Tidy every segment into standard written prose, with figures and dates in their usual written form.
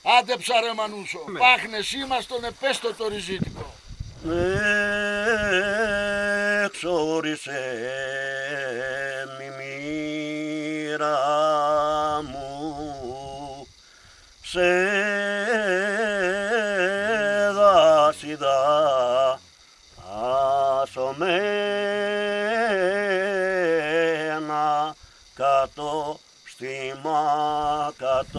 Άντε ψαρέ Μανούσο, πάχνεςήμαστον επέστω το ριζίτικο. Εξόρισε μη μοίρα μου σε δάσιδα ασωμένα κατώ στήμα,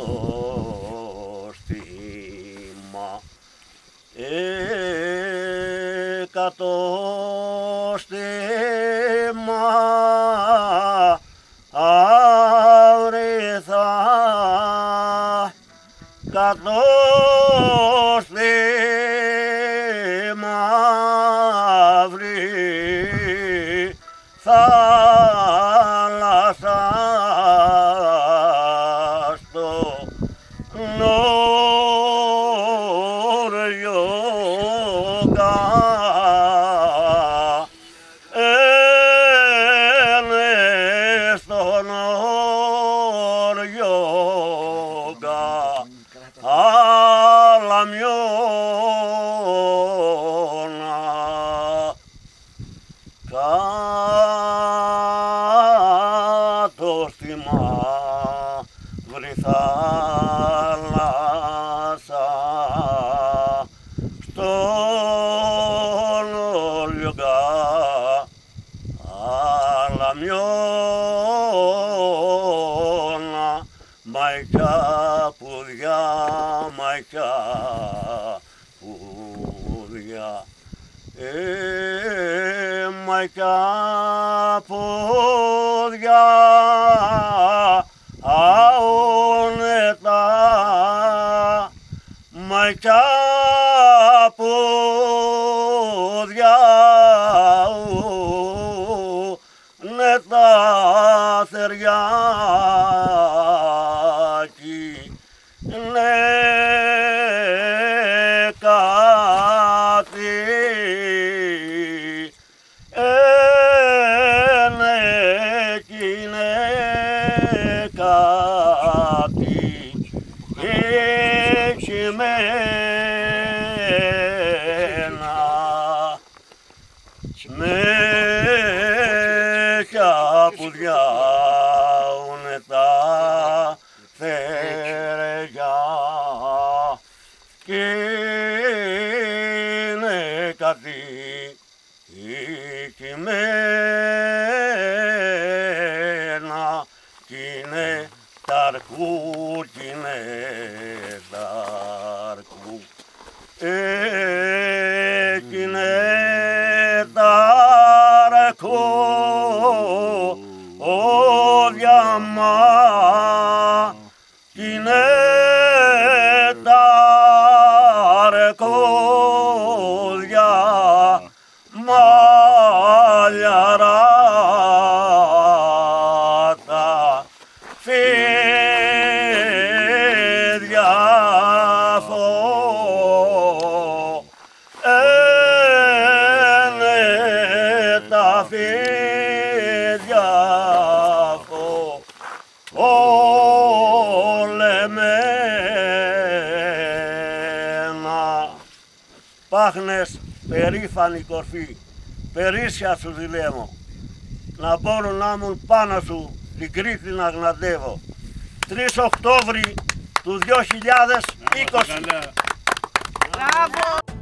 κατώ στήμα αυρηθά, κατώ στήμα αυρή θάλασσα στο κάτω στη μαύρη θάλασσα στον Ολιογκά αλαμιώνα μαϊκιά πουδιά, μαϊκιά πουδιά, μαϊκιά πόδια αόνετα, μαϊκιά πόδια αόνετα θεριάκι, ναι κάτι συνέχεια που διάουνε τα θεριά κι είναι κατοικημένα κι είναι ταρκού, κι είναι ταρκού, κι είναι ταρκού ο διαμά, κι είναι ταρκού μαλλιαρά τα φίδια τα φίδια ολεμένα. Πάχνες περήφανη κορφή, περίσσια σου ζηλεύω, να μπορούν να ήμουν πάνω σου την Κρήτη να γναντεύω. 3 Οκτώβρη του 2020. Μπράβο!